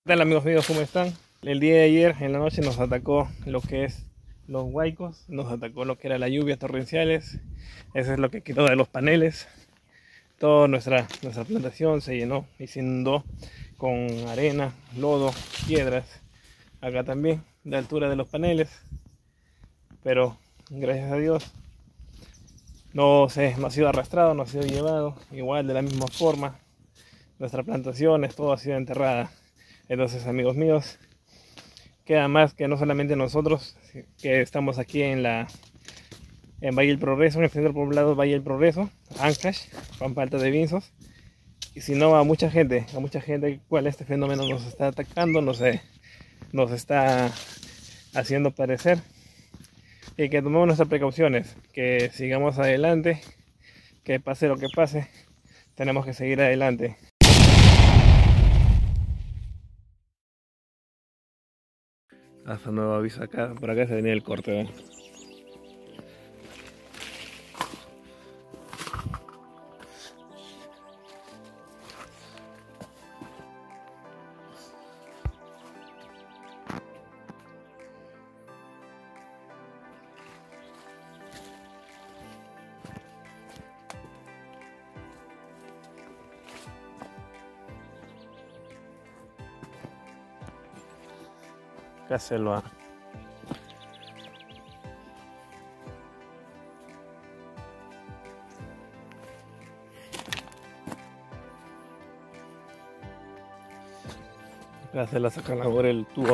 ¿Qué tal, amigos míos? ¿Cómo están? El día de ayer en la noche nos atacó lo que es los huaicos, nos atacó lo que era las lluvias torrenciales. Eso es lo que quitó de los paneles. Toda nuestra plantación se llenó y se inundó con arena, lodo, piedras. Acá también, de altura de los paneles. Pero gracias a Dios no ha sido arrastrado, no ha sido llevado. Igual de la misma forma, nuestra plantación, todo ha sido enterrada. Entonces, amigos míos, queda más que no solamente nosotros que estamos aquí en Valle del Progreso, en el centro poblado Valle del Progreso, Ancash, Pampa Alta de Vinzos, y sino a mucha gente cual este fenómeno nos está atacando, nos está haciendo parecer, y que tomemos nuestras precauciones, que sigamos adelante, que pase lo que pase, tenemos que seguir adelante. Hasta nuevo aviso acá, por acá se venía el corte, ¿verdad? Acá se lo ha. Acá se la sacan ahora el tubo.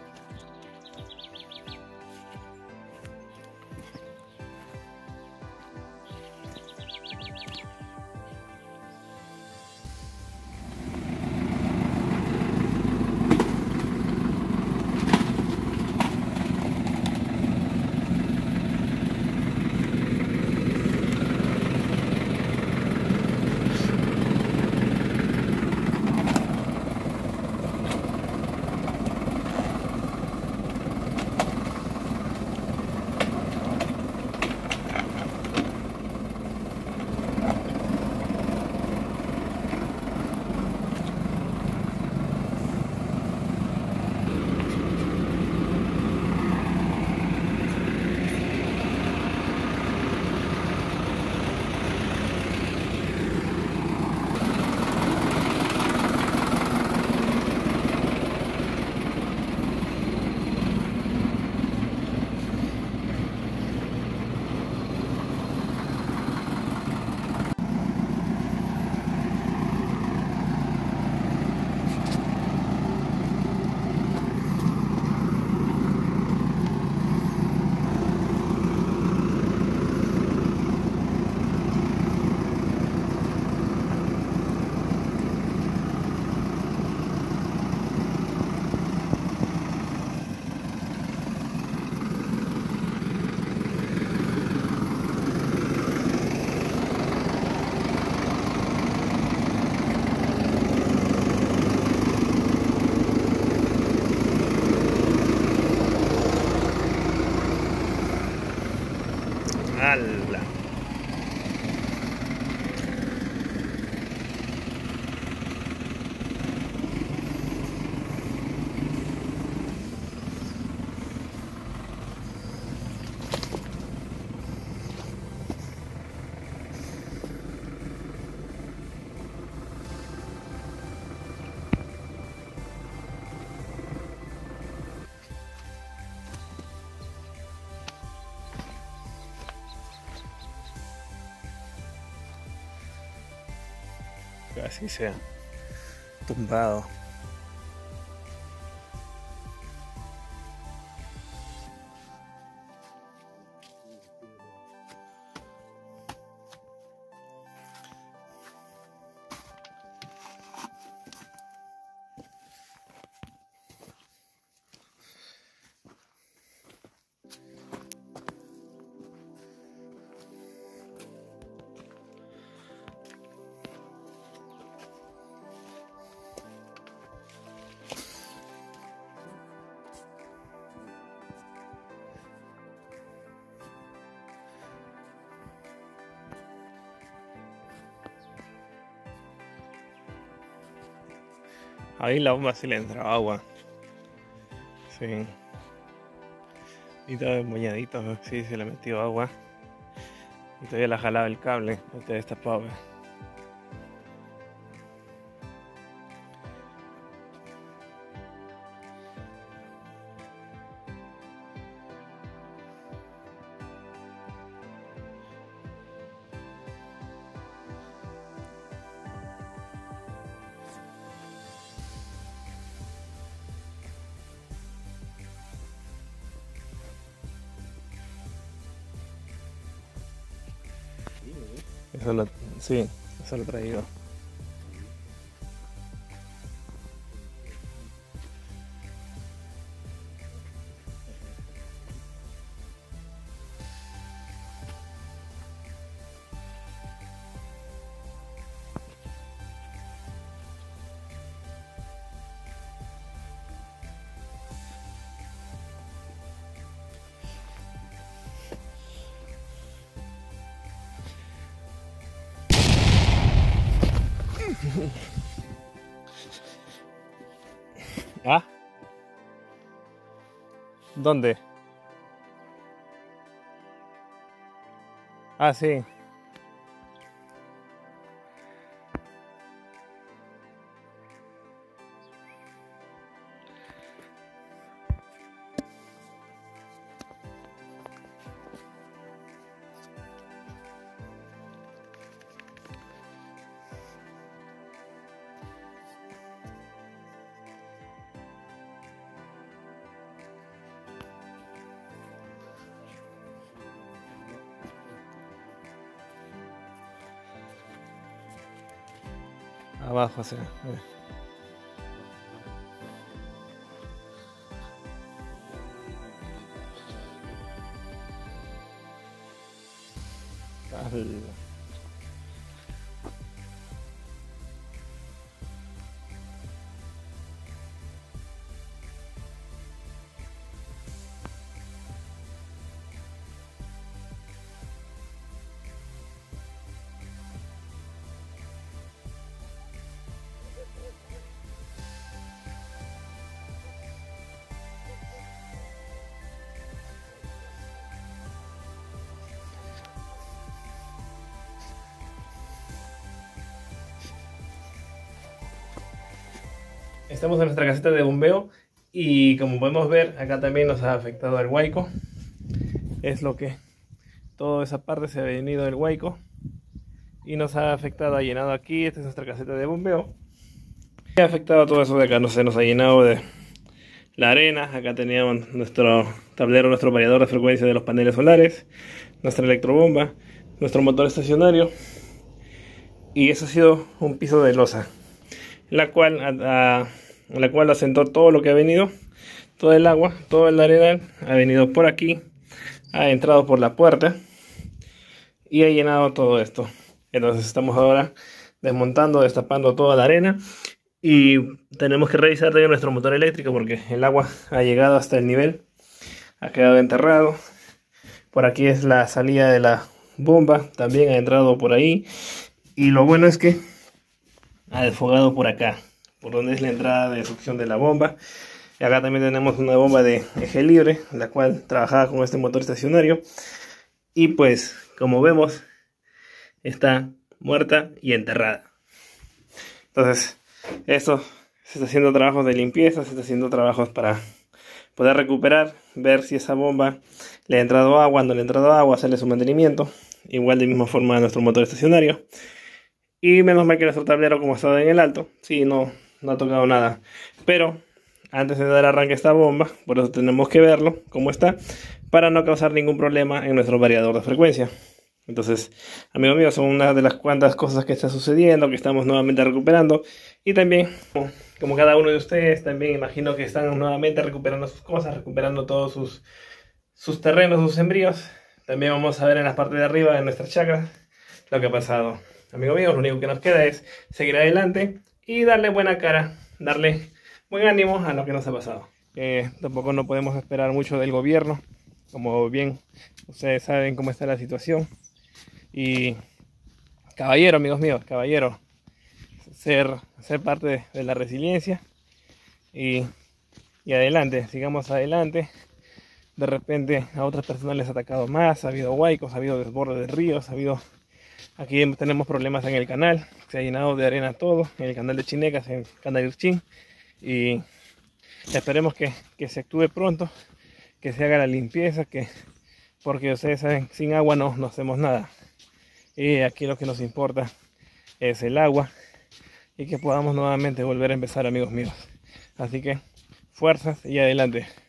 ¡Hala! Casi se ha tumbado. Ahí la bomba sí le entra agua. Sí. Y todo moñadito, sí, se le metió agua. Y todavía la jalaba el cable, este destapado. Eso lo, sí, eso lo he traído. ¿Ah? ¿Dónde? Ah, sí. Abajo, sí. Al- Estamos en nuestra caseta de bombeo y como podemos ver acá también nos ha afectado el huaico. Es lo que toda esa parte se ha venido el huaico y nos ha afectado, ha llenado aquí. Esta es nuestra caseta de bombeo. Ha afectado todo eso de acá, no sé, nos ha llenado de la arena. Acá teníamos nuestro tablero, nuestro variador de frecuencia de los paneles solares, nuestra electrobomba, nuestro motor estacionario, y eso ha sido un piso de losa, la cual asentó todo lo que ha venido, todo el agua, todo el arenal ha venido por aquí, ha entrado por la puerta y ha llenado todo esto. Entonces estamos ahora desmontando, destapando toda la arena y tenemos que revisar también nuestro motor eléctrico porque el agua ha llegado hasta el nivel, ha quedado enterrado. Por aquí es la salida de la bomba, también ha entrado por ahí, y lo bueno es que ha desfogado por acá, por donde es la entrada de succión de la bomba. Y acá también tenemos una bomba de eje libre, la cual trabajaba con este motor estacionario, y pues como vemos está muerta y enterrada. Entonces esto se está haciendo trabajos de limpieza, se está haciendo trabajos para poder recuperar, ver si esa bomba le ha entrado agua, no le ha entrado agua, hacerle su mantenimiento, igual de misma forma a nuestro motor estacionario. Y menos mal que nuestro tablero, como ha estado en el alto, sí, no ha tocado nada. Pero antes de dar arranque a esta bomba, por eso tenemos que verlo cómo está, para no causar ningún problema en nuestro variador de frecuencia. Entonces, amigos míos, son una de las cuantas cosas que está sucediendo, que estamos nuevamente recuperando. Y también, como cada uno de ustedes, también imagino que están nuevamente recuperando sus cosas, recuperando todos sus terrenos, sus sembríos. También vamos a ver en la parte de arriba de nuestra chacra lo que ha pasado. Amigos míos, lo único que nos queda es seguir adelante y darle buena cara, darle buen ánimo a lo que nos ha pasado. Tampoco no podemos esperar mucho del gobierno, como bien ustedes saben cómo está la situación. Y caballero, amigos míos, caballero, ser parte de la resiliencia y, y adelante, sigamos adelante. De repente a otras personas les ha atacado más, ha habido huaicos, ha habido desborde de ríos, aquí tenemos problemas en el canal, se ha llenado de arena todo, en el canal de Chinecas, en el canal de Uchín, y esperemos que se actúe pronto, que se haga la limpieza, porque ustedes saben, sin agua no hacemos nada. Y aquí lo que nos importa es el agua y que podamos nuevamente volver a empezar, amigos míos. Así que fuerzas y adelante.